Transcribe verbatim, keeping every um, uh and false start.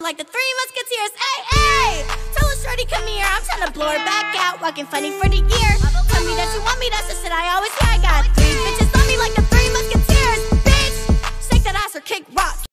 like the Three Musketeers. Hey, hey! Tell us shorty come here, I'm trying to blow her back out. Walking funny for the year. Tell me